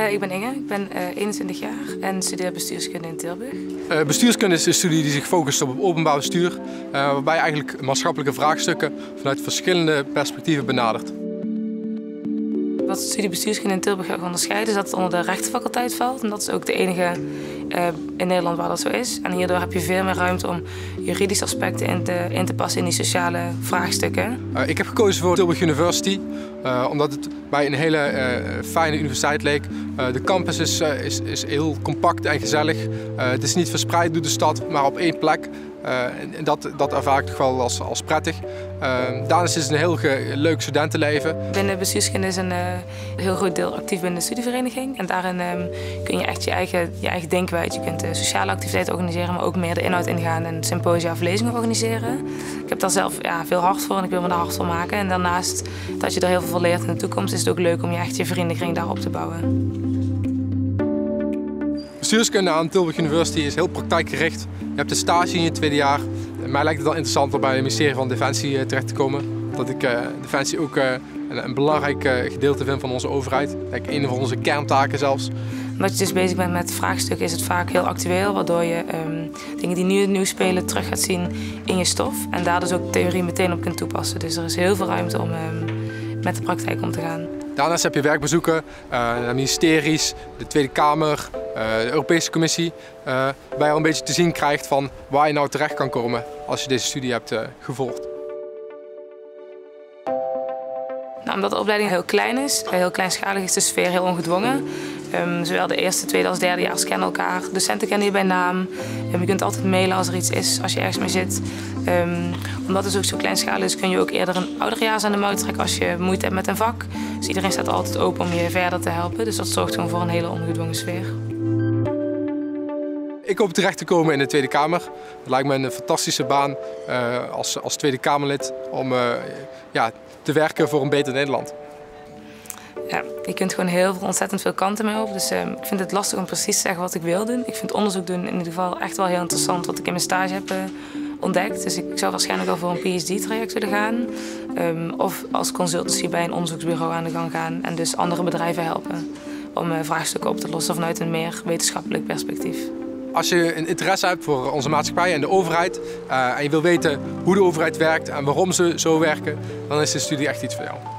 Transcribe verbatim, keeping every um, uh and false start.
Uh, ik ben Inge, ik ben uh, eenentwintig jaar en studeer bestuurskunde in Tilburg. Uh, bestuurskunde is een studie die zich focust op openbaar bestuur, uh, waarbij je eigenlijk maatschappelijke vraagstukken vanuit verschillende perspectieven benadert. Wat de studie bestuurskunde in Tilburg onderscheidt is dat het onder de rechtenfaculteit valt. En dat is ook de enige uh, in Nederland waar dat zo is. En hierdoor heb je veel meer ruimte om juridische aspecten in te, in te passen in die sociale vraagstukken. Uh, ik heb gekozen voor Tilburg University, uh, omdat het mij een hele uh, fijne universiteit leek. Uh, de campus is, uh, is, is heel compact en gezellig. Uh, het is niet verspreid door de stad, maar op één plek. Uh, en dat, dat ervaar ik toch wel als, als prettig. Uh, daarnaast is het een heel ge, leuk studentenleven. Binnen bestuurskunde is een uh, heel groot deel actief binnen de studievereniging. En daarin um, kun je echt je eigen, je eigen denkwijze. Je kunt uh, sociale activiteiten organiseren, maar ook meer de inhoud ingaan en symposia of lezingen organiseren. Ik heb daar zelf ja, veel hart voor en ik wil me daar hard voor maken. En daarnaast dat je er heel veel van leert in de toekomst, is het ook leuk om je echt je vriendenkring daarop te bouwen. Bestuurskunde aan Tilburg University is heel praktijkgericht. Je hebt een stage in je tweede jaar. Mij lijkt het wel interessant om bij het ministerie van Defensie terecht te komen. Dat ik uh, Defensie ook uh, een, een belangrijk uh, gedeelte vind van onze overheid. Like een van onze kerntaken zelfs. Omdat je dus bezig bent met vraagstukken is het vaak heel actueel. Waardoor je um, dingen die nu het nieuws spelen terug gaat zien in je stof. En daar dus ook theorie meteen op kunt toepassen. Dus er is heel veel ruimte om um, met de praktijk om te gaan. Daarnaast heb je werkbezoeken uh, naar ministeries, de Tweede Kamer, uh, de Europese Commissie. Uh, waar je al een beetje te zien krijgt van waar je nou terecht kan komen als je deze studie hebt uh, gevolgd. Nou, omdat de opleiding heel klein is, heel kleinschalig is de sfeer heel ongedwongen. Um, zowel de eerste, tweede als derde jaar kennen elkaar. Docenten kennen je bij naam. Um, je kunt altijd mailen als er iets is, als je ergens mee zit. Um, omdat het ook zo kleinschalig is, kun je ook eerder een ouderjaars aan de mouw trekken als je moeite hebt met een vak. Dus iedereen staat altijd open om je verder te helpen. Dus dat zorgt gewoon voor een hele ongedwongen sfeer. Ik hoop terecht te komen in de Tweede Kamer. Het lijkt me een fantastische baan uh, als, als Tweede Kamerlid om uh, ja, te werken voor een beter Nederland. Ja, je kunt gewoon heel veel, ontzettend veel kanten mee op. Dus uh, ik vind het lastig om precies te zeggen wat ik wil doen. Ik vind onderzoek doen in ieder geval echt wel heel interessant wat ik in mijn stage heb uh, ontdekt. Dus ik zou waarschijnlijk wel voor een P H D-traject willen gaan. Um, of als consultancy bij een onderzoeksbureau aan de gang gaan en dus andere bedrijven helpen om uh, vraagstukken op te lossen vanuit een meer wetenschappelijk perspectief. Als je een interesse hebt voor onze maatschappij en de overheid uh, en je wil weten hoe de overheid werkt en waarom ze zo werken, dan is de studie echt iets voor jou.